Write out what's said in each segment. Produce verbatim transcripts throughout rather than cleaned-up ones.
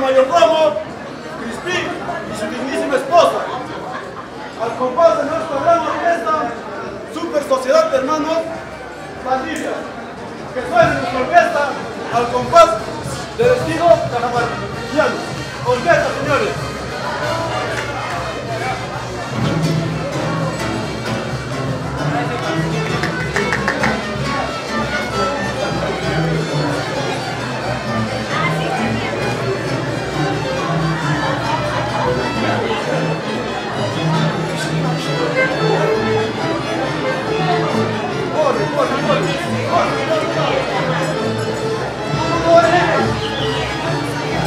mayordomo, Crispín y su dignísima esposa. Al compás de nuestra gran orquesta, Super Sociedad de Hermanos, Pandillas, que suene nuestra orquesta al compás del estilo cajamarquillano. Orquesta, señores. Corre, corre, corre, corre, corre.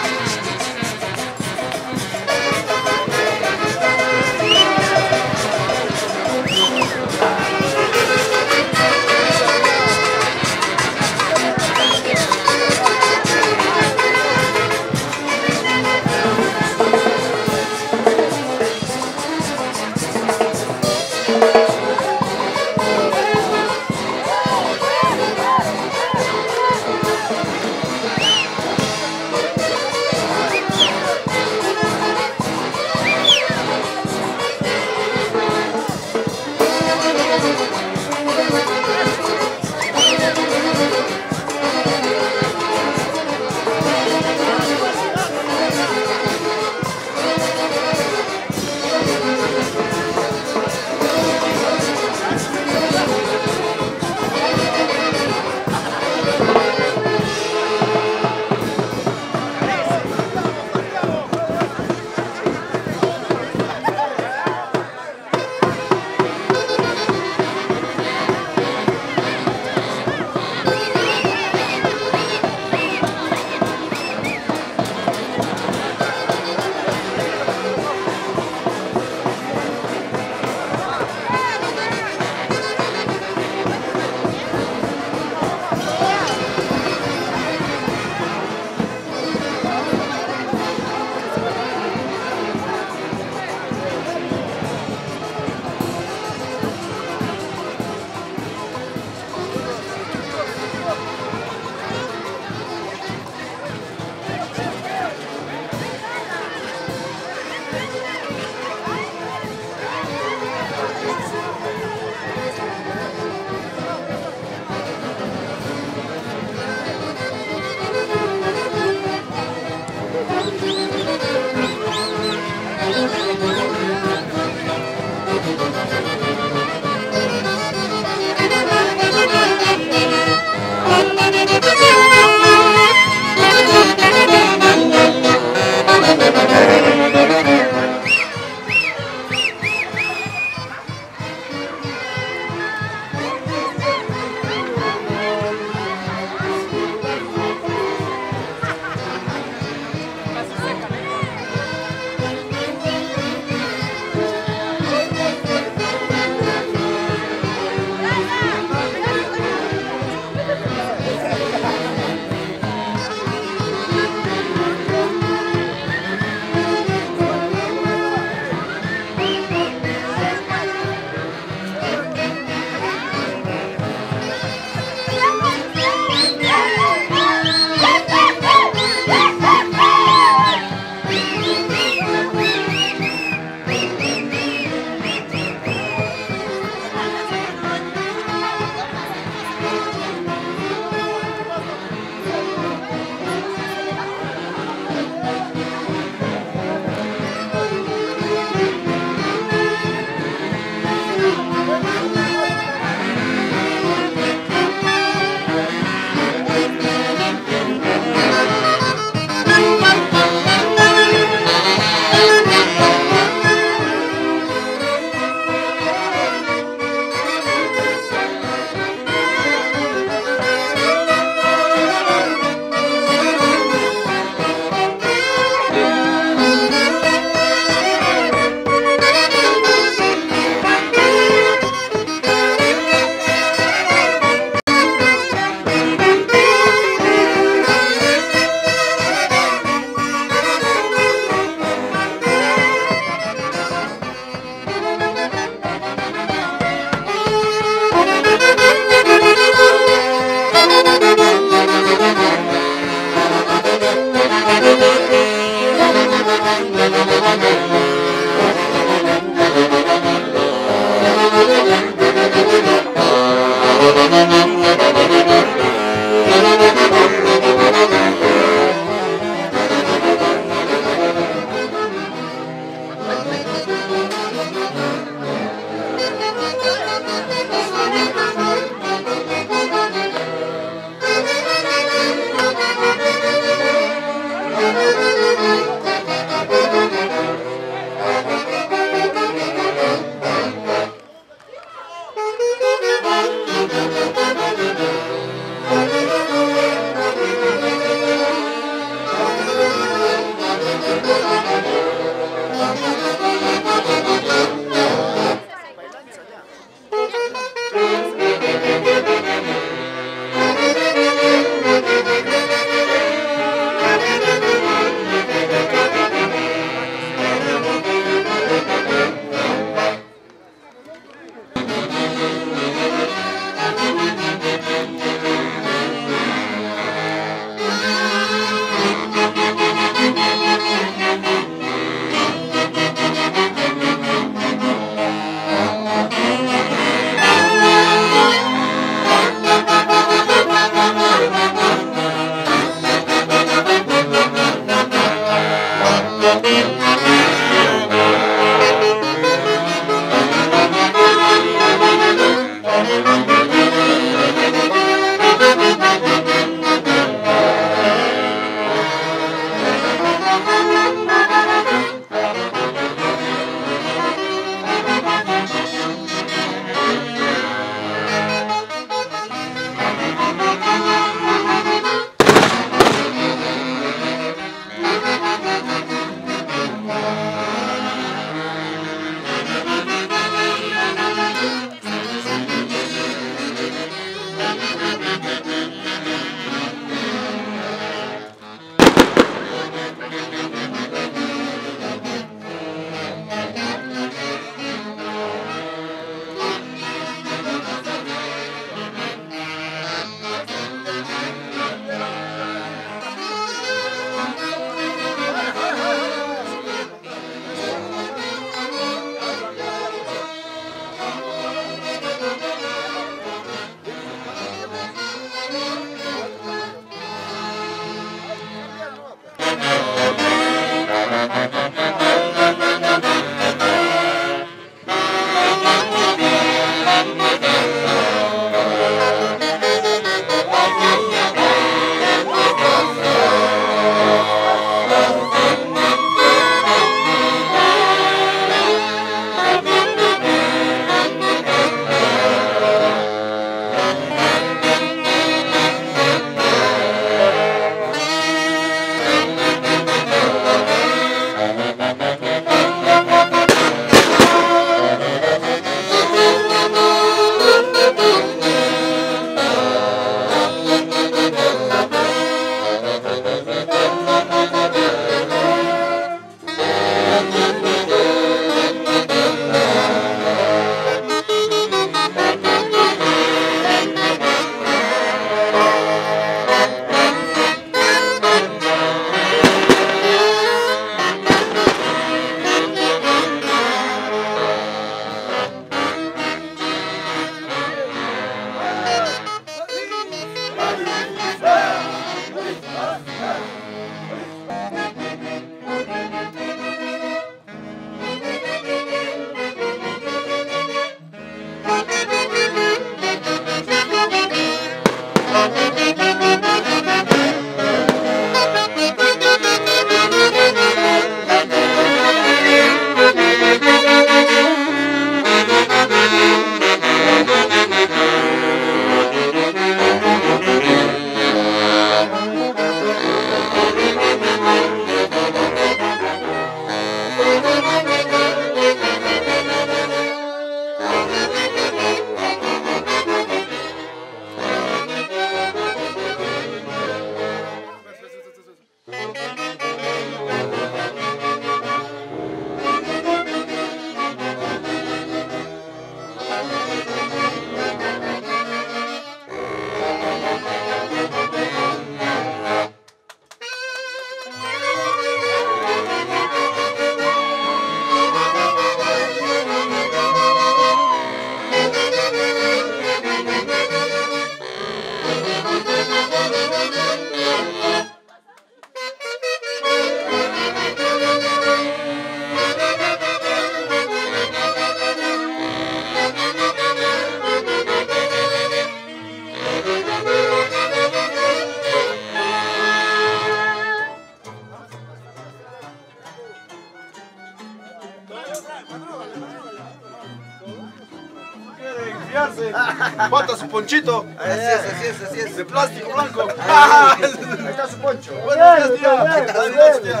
abrigarse. Bota su ponchito. Así es, así es, así es. De plástico blanco. Ahí está su poncho. Buenos días, tía. Buenos días, tía.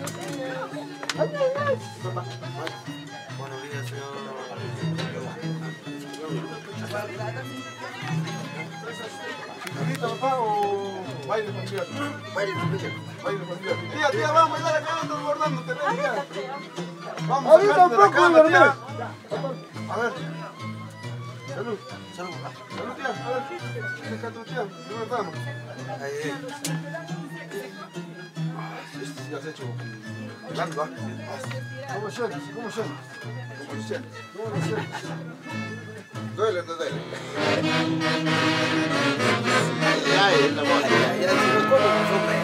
Buenos días, señor. ¿Ahorita, papá, o baile familiar? Baile familiar. Baile familiar. Tía, tía, vamos a bailar acá, estás bordándote, ven, tía. Vamos a Ahorita sacarte de la un poco, cama, tía. dormir. A ver. Salud. Salud, papá. Salud, tía. A ver. Deja tu tía. ¿Cómo estamos? Ahí, ahí. Este sí has hecho grande, ¿va? ¿Cómo sientes? ¿Cómo sientes? ¿Cómo sientes? ¿Cómo lo sientes? Duele, no duele. Ay, ay, la bola. Ay, ay, ay, si no como, pues, hombre.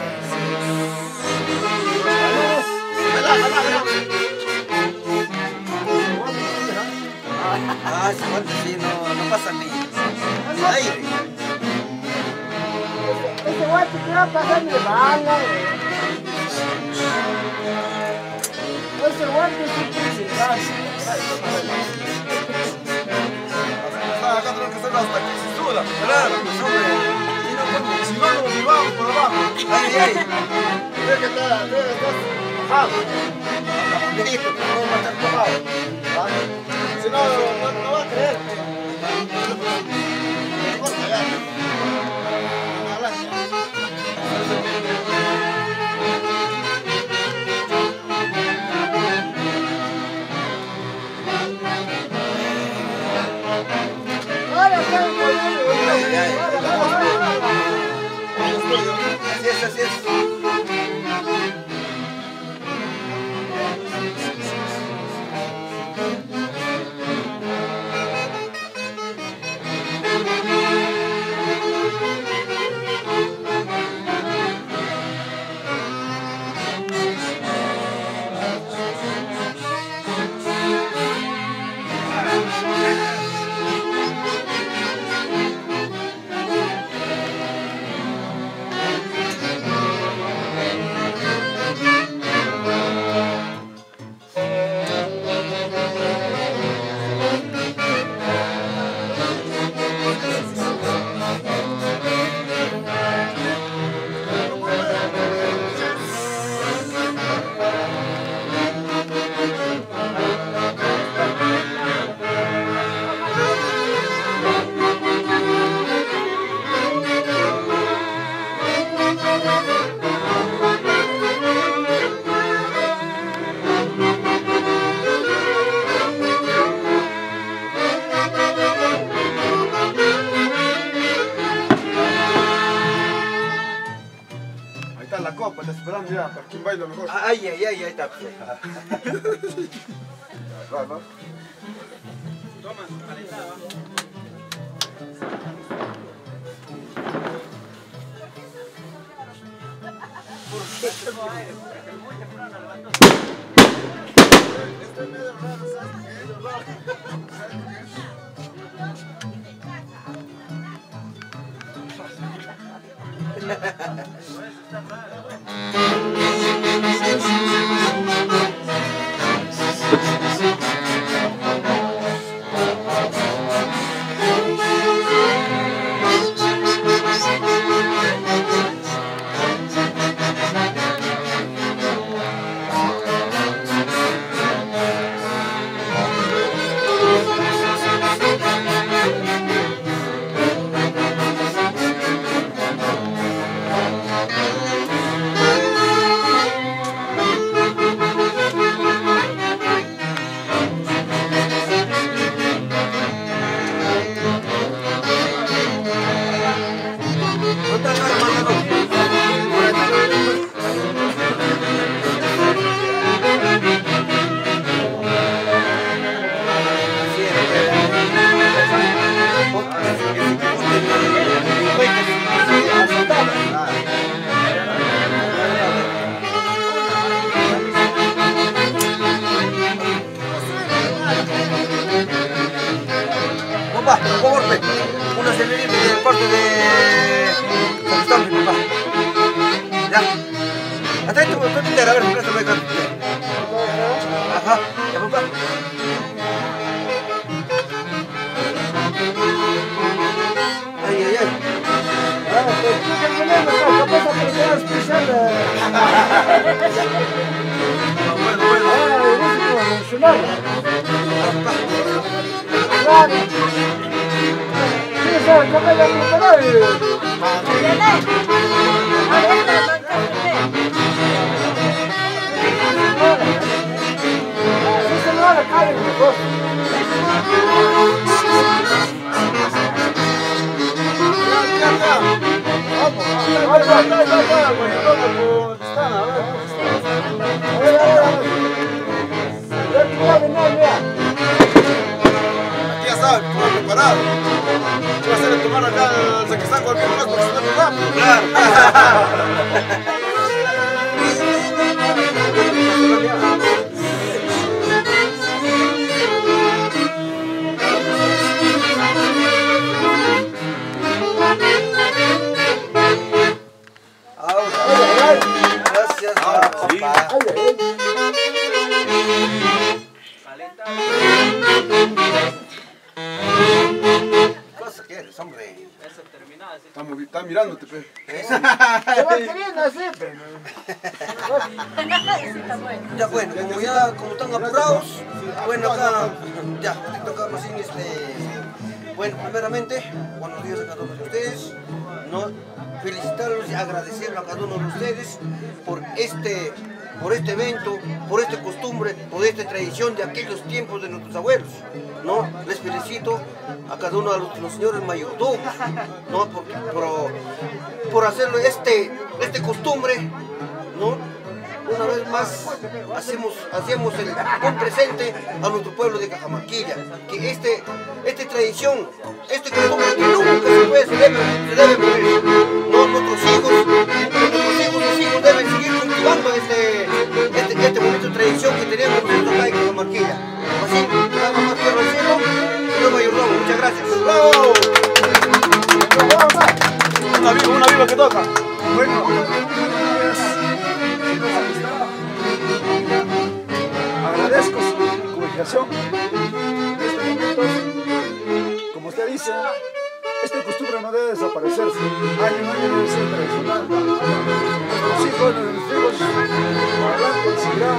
Jalá, jalá, jalá. Ah, ese guante sí, no, no pasa ni, ni aire. Ese guante que va a pasar de bala, ese guante es principal. Acá tenemos que hacerlo hasta que se suda. Claro, pues, hombre. Si no como, Si no, nos llevamos por abajo. ay, ay. Ve que está, ve que está bajado. Listo, no va a estar mojado. Si no, no, no va a creer. Mejor callar. Una lancha. Ahora está el poder. Ay, ay. ¿Dónde estoy yo? Así es, así es. La copa, está esperando ya para quien baila mejor. Ay, ay, ay, ahí está. Va, va. Papá, por favor, ve. Una serenita de parte de San mi papá. Ya. Atento, atento, a ver, préstame acá. Ajá, ya papá. Bueno, bueno. Claro. Sí, ¿sabes cómo es la preparada? Así se me va la cara en mi voz. Vamos, vamos, vamos, vamos, están, a ver. A ver, a ver, a ver. Ya te voy a venir, mira. Aquí ya sabes, todo preparado. ¿Qué va a hacer el tomar acá el saquistán cualquier cosa porque se muy rápido? Claro. Gracias, papá. ¿Cosa quieres, hombre? Estamos, están mirándote, pe. Se va queriendo así, pero... Ya bueno, como ya como están apurados, bueno acá ya te toca más bien este. Bueno, primeramente, buenos días a cada uno de ustedes. No, felicitarlos y agradecerles a cada uno de ustedes por este, por este evento, por esta costumbre, por esta tradición de aquellos tiempos de nuestros abuelos. ¿No? Les felicito a cada uno de los, los señores mayordomos, ¿no? por, por, por hacerlo este, este costumbre, ¿no? Una vez más hacemos, hacemos el, un presente a nuestro pueblo de Cajamarquilla, que este, esta tradición, este costumbre que nunca se puede, se debe, se debe morir. No, nuestros hijos, nuestros hijos, los hijos deben seguir cultivando este, este, este momento de tradición que tenemos nosotros acá en Cajamarquilla. Así, nada más quiero decirlo, señor mayordomo, muchas gracias. ¡Bravo! Una viva, una viva que toca. Bueno, agradezco su comunicación. En estos momentos, como usted dice, esta costumbre no debe desaparecerse. Año en año debe ser tradicional. Nuestros hijos, nuestros hijos, para adelante seguirá.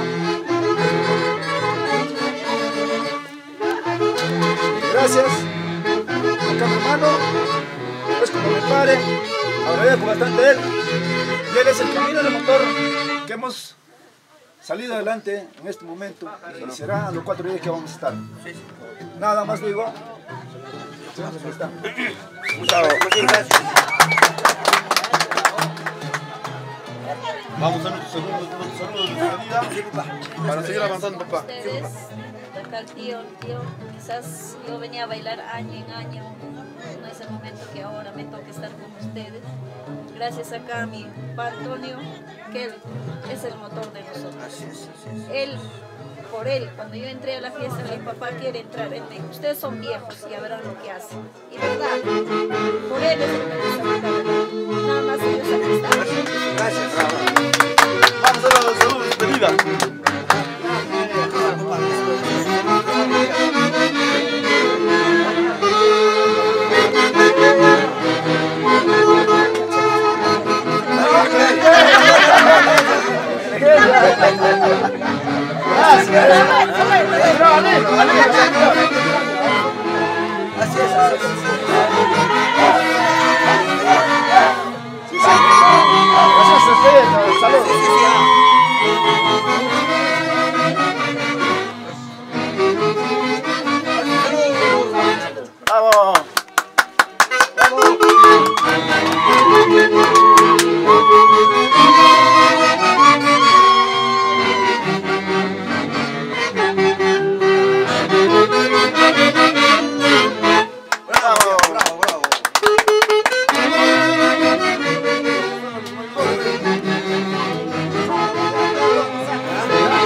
Gracias acá mi hermano, es como me pare, agradezco bastante a él, y él es el camino del motor que hemos salido adelante en este momento, y será los cuatro días que vamos a estar. Nada más digo, Muchas gracias. Vamos a nuestro segundo, nuestro saludo de despedida para seguir avanzando, papá. Ustedes, acá el tío, el tío, quizás yo venía a bailar año en año, no es el momento que ahora me toca estar con ustedes. Gracias acá a mi papá Antonio, que él es el motor de nosotros. Así es, así es. Él, por él, cuando yo entré a la fiesta, mi papá quiere entrar. Él me dijo, ustedes son viejos, ya verán lo que hacen. Y verdad, por él es el que me está sacando. Nada más ellos aquí están. Gracias, bravo. Vamos a la salud de despedida. Así es, así es. gracias a ustedes, saludos. Sí, sí, sí, ah. ¡Bravo! Bravo, bravo, bravo. ¡Bravo!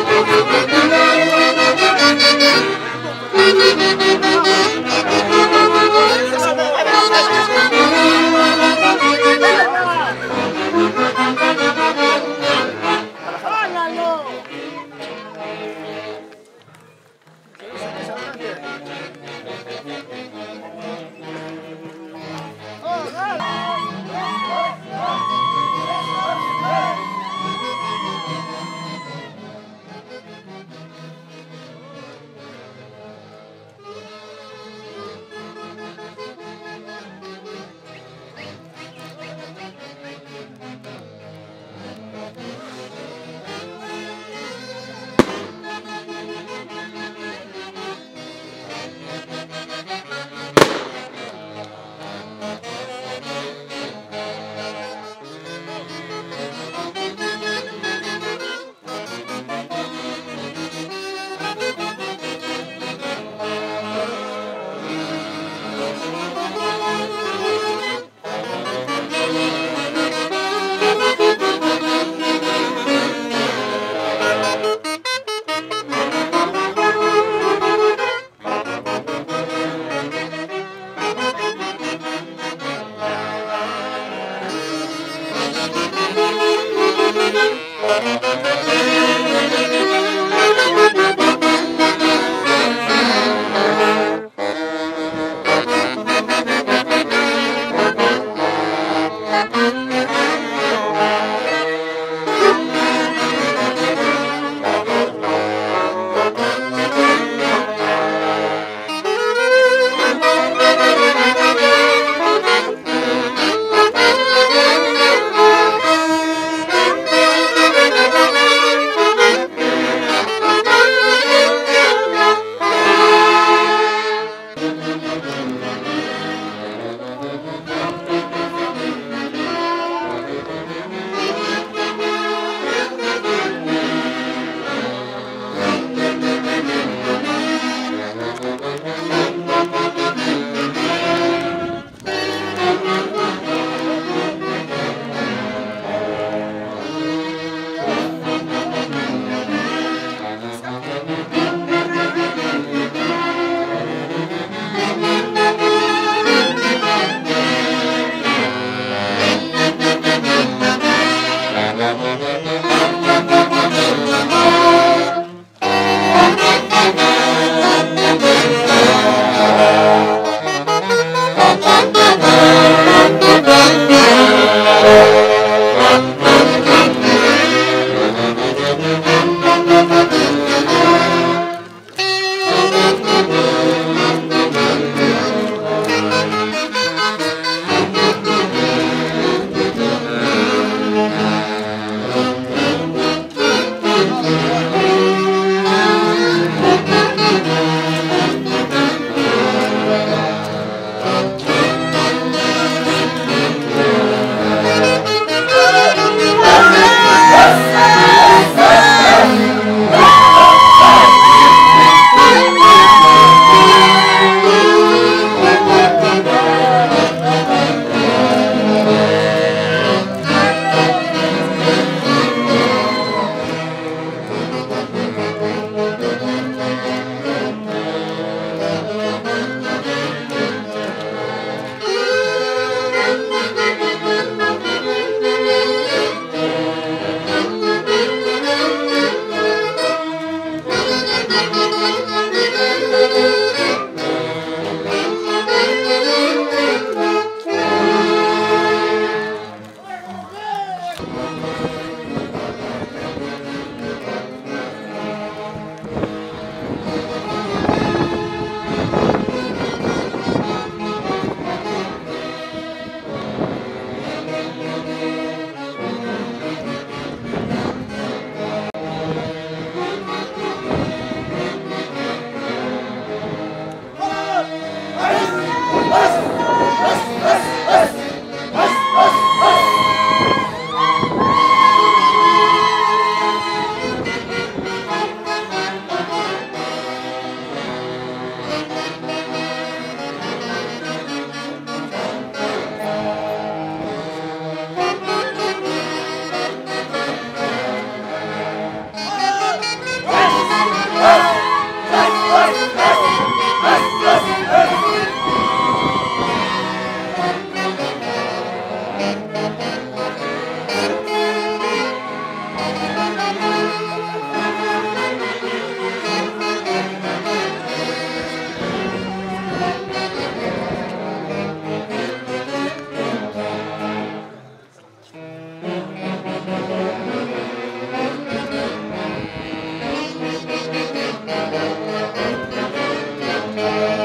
Thank you.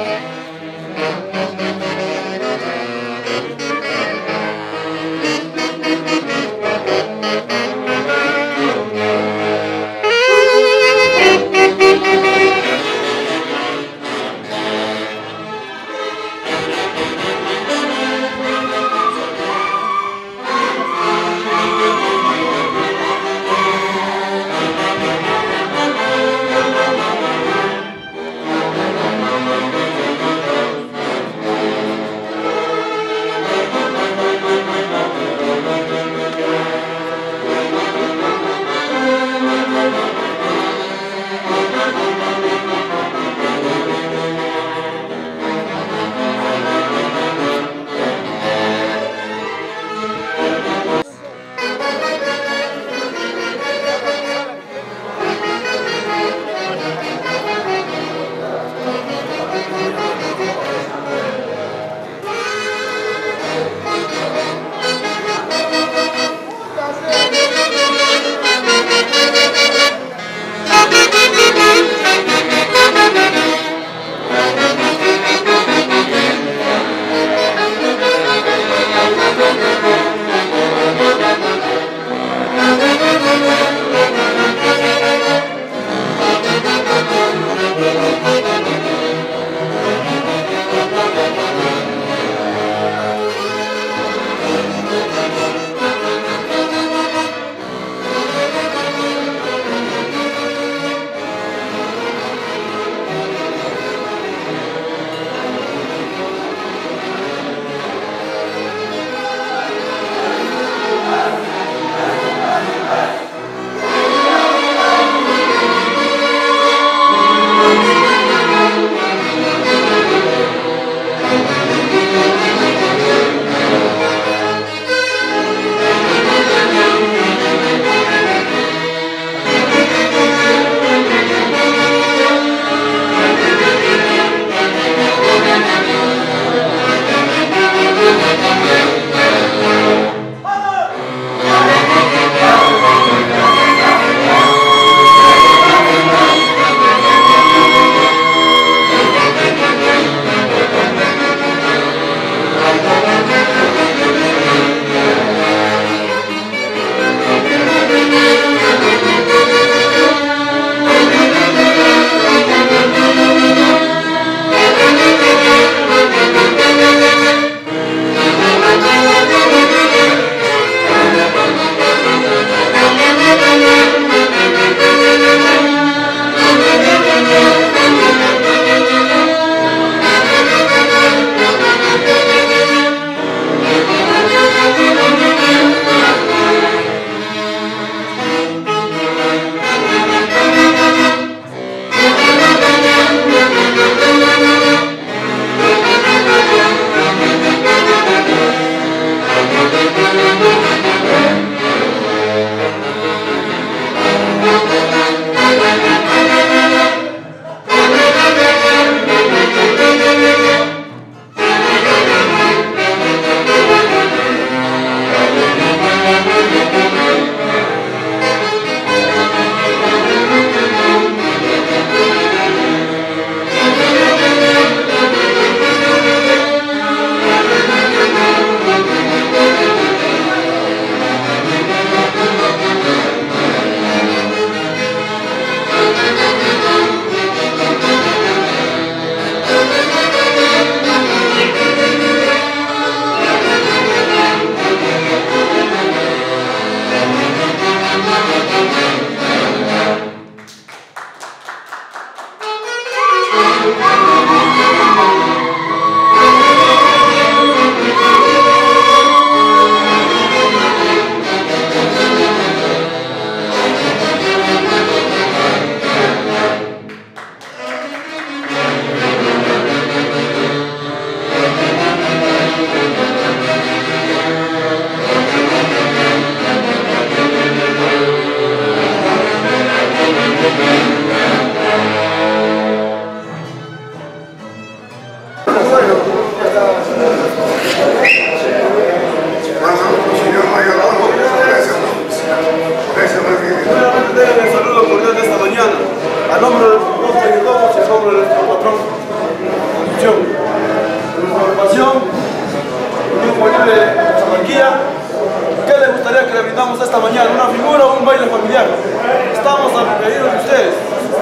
nombre de nuestro patrón, Constitución, de nuestra agrupación, Unión Juvenil de Chamarquía. ¿Qué les gustaría que le brindamos esta mañana? ¿Una figura o un baile familiar? Estamos a pedido de ustedes.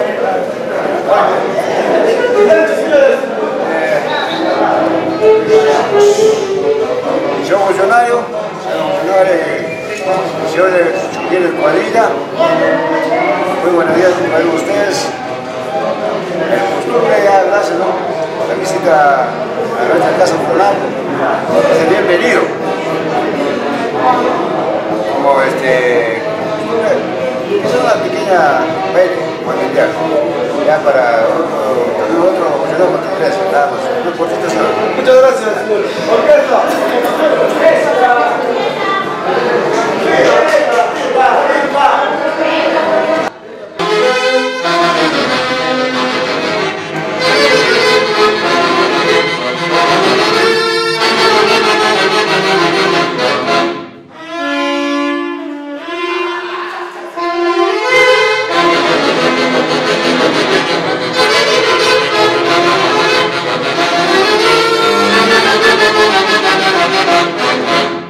Señor funcionario, señores de cuadrilla, muy buenos días para ustedes. Es costumbre ya, gracias, ¿no? La visita a nuestra casa popular es bienvenido. Como este, es una pequeña baile familiar, ya para otro, otro, otro, nada más, un cortito solo. Muchas gracias. Orquesta. Thank you.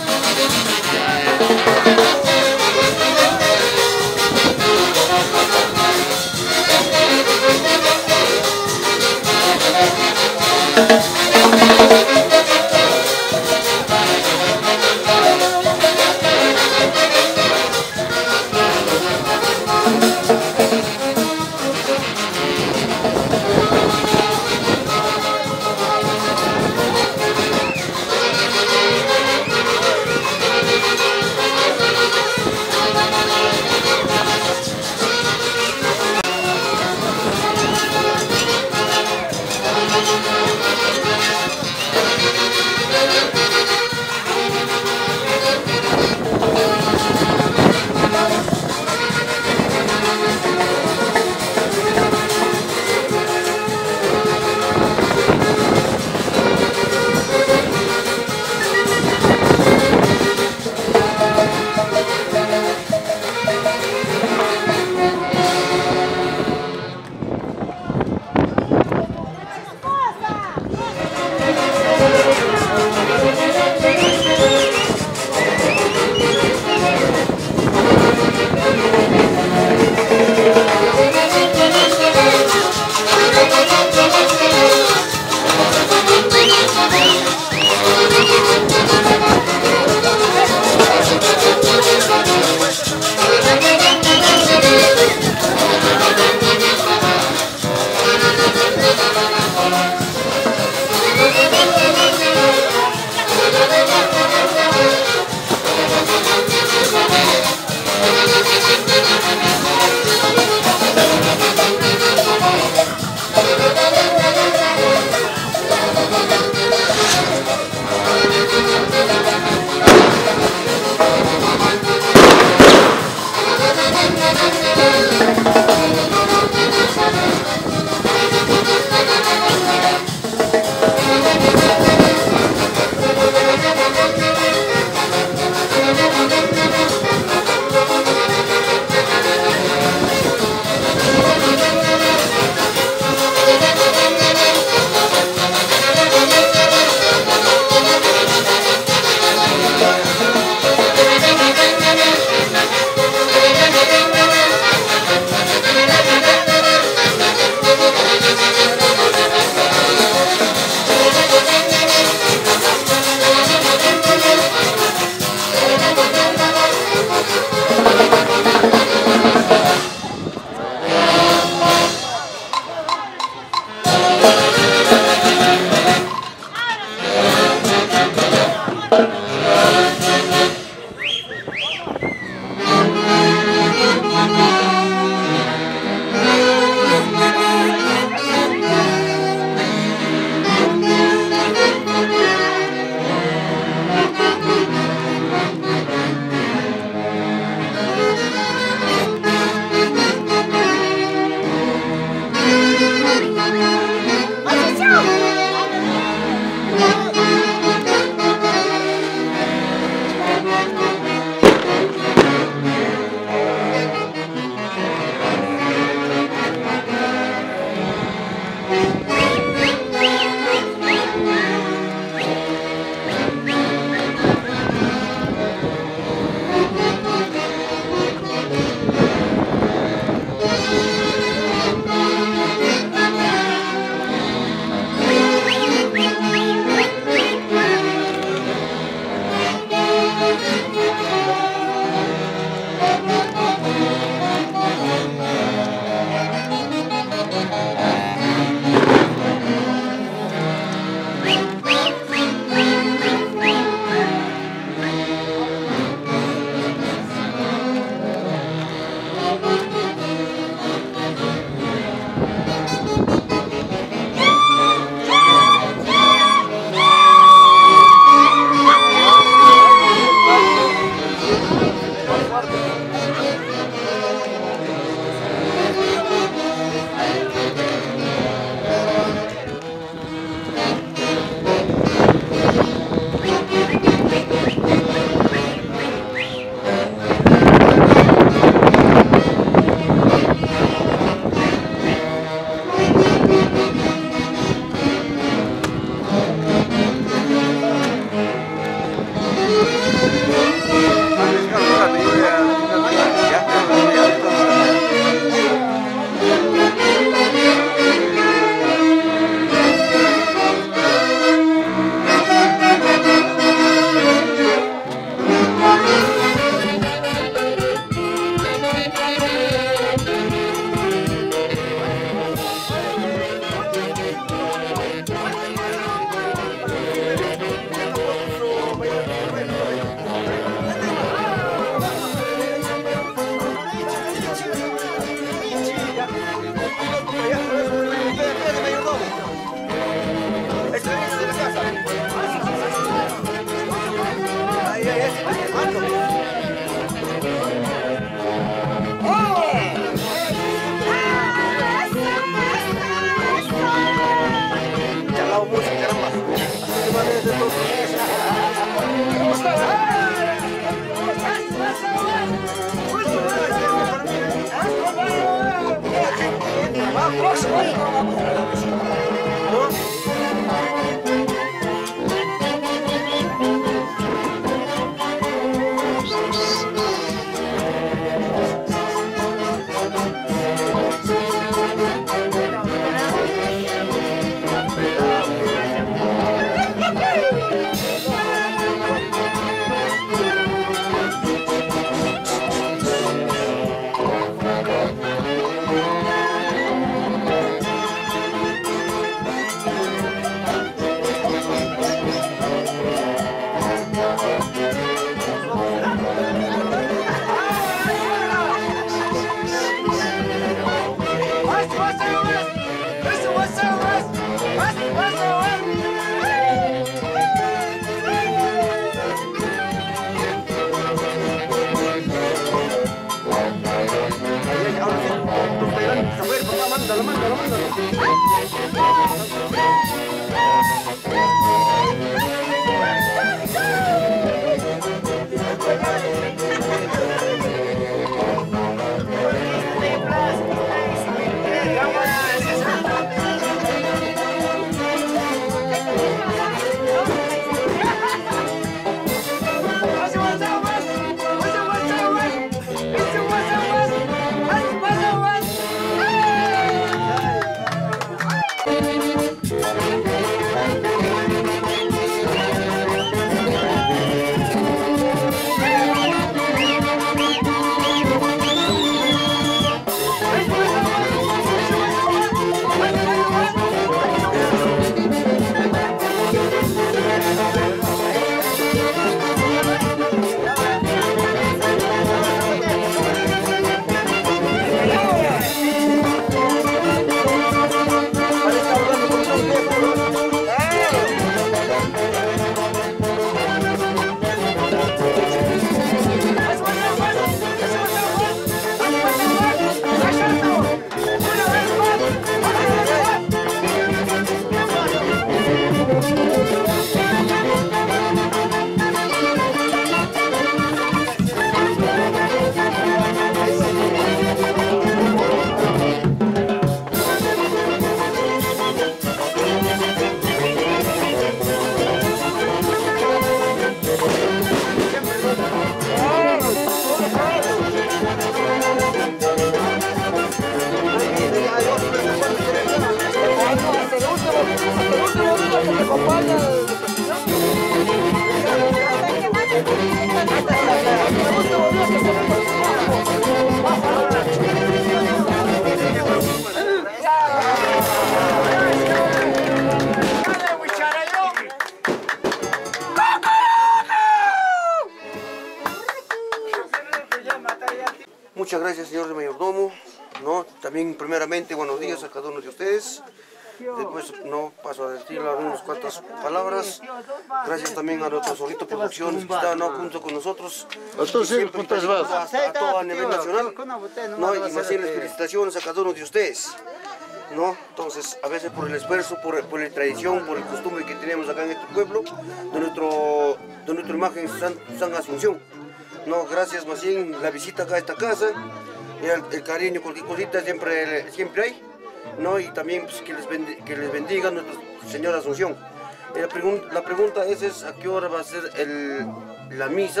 Muchas gracias, señor mayordomo. ¿No? También, primeramente, buenos días a cada uno de ustedes. Después no paso a decir unas cuantas palabras. Gracias también a nuestro Solito Producciones que están, ¿no?, junto con nosotros. Siempre a, a todo a nivel nacional. ¿No? Y más bien las felicitaciones a cada uno de ustedes. ¿No? Entonces, a veces por el esfuerzo, por, por la tradición, por el costumbre que tenemos acá en este pueblo, de, nuestro, de nuestra imagen San, San Asunción. ¿No? Gracias más bien la visita acá a esta casa, el, el cariño, cualquier cosita siempre, siempre hay. ¿No? Y también pues, que, les bendiga, que les bendiga nuestra Señora Asunción. Y la, pregun la pregunta es, es a qué hora va a ser el, la misa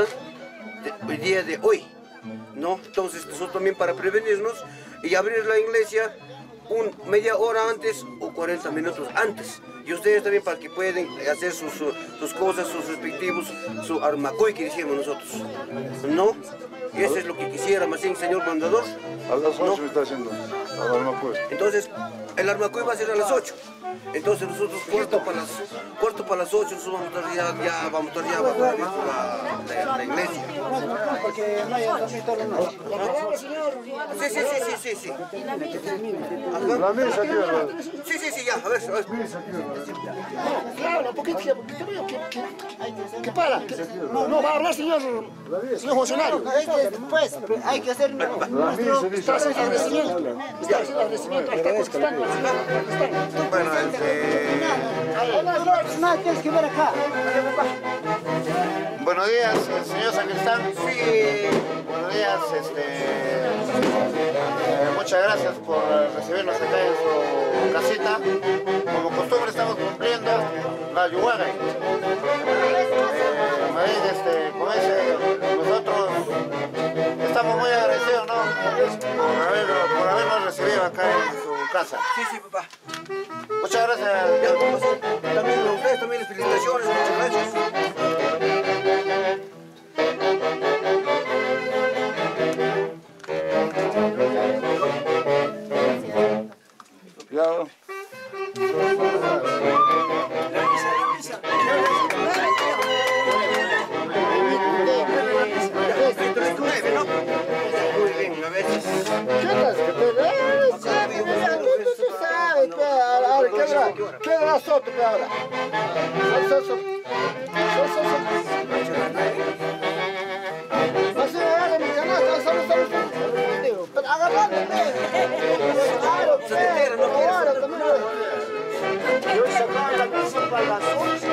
de, el día de hoy, ¿no? Entonces nosotros también, para prevenirnos y abrir la iglesia un, media hora antes o cuarenta minutos antes, y ustedes también para que puedan hacer sus, sus cosas, sus respectivos, su armacoy que decimos nosotros, ¿no? Y eso es lo que quisiera más bien, señor mandador. A las ocho ¿no? está haciendo el armacoy. Entonces, el armacoy va a ser a las ocho. Entonces nosotros cuarto para las cuarto para las ocho nosotros vamos a estar ya, ya vamos a estar ya bajo la, la, la iglesia. Sí, sí, sí, sí, sí, sí. Ajá. La misa aquí, ¿verdad? Sí, sí, sí, ya, a ver, a ver. Claro, porque que, que, que para, que, no, no va a hablar, señor, señor funcionario. Pues, hay que hacer nuestro agradecimiento. Está haciendo agradecimiento, está contestando. Bueno, este... No, tienes que ver acá. Buenos días, señor sacristán. Sí. Buenos días, este... eh, muchas gracias por recibirnos acá en su casita. Como costumbre estamos cumpliendo la yuhuaga. Este, con ese, nosotros estamos muy agradecidos, ¿no? Por, haber, por habernos recibido acá en su casa. Sí, sí, papá. Muchas gracias. Ya, pues, también a ustedes, también las felicitaciones, muchas gracias. Ya. Muy bien, a veces. ¿Qué era soto, pe, ahora? Sol, sol, sol. Sol, sol, sol. Así, hágame mi canasta, solo, solo, solo. Pero agarrándome. Claro, Se te entera, no quieres. claro, también. Yo sacaba la bici para las once.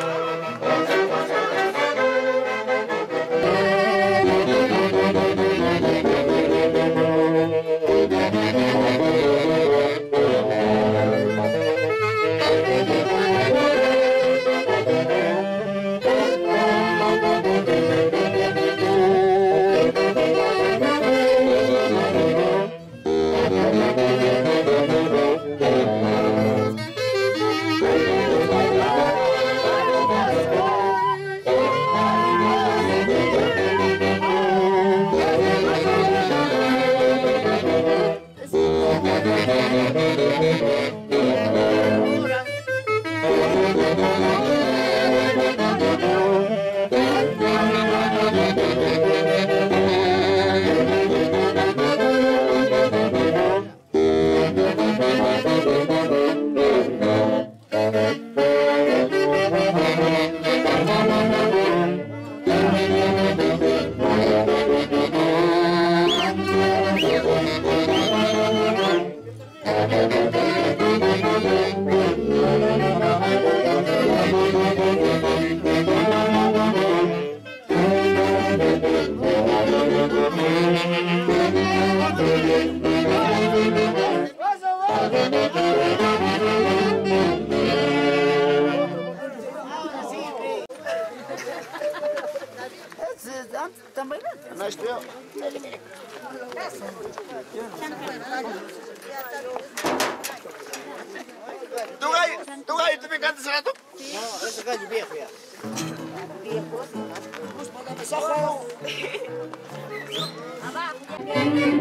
No es feo. ¿Tu gallo? ¿Tu gallo también canta ese rato? No, ese gallo viejo ya. Viejo. Pues para la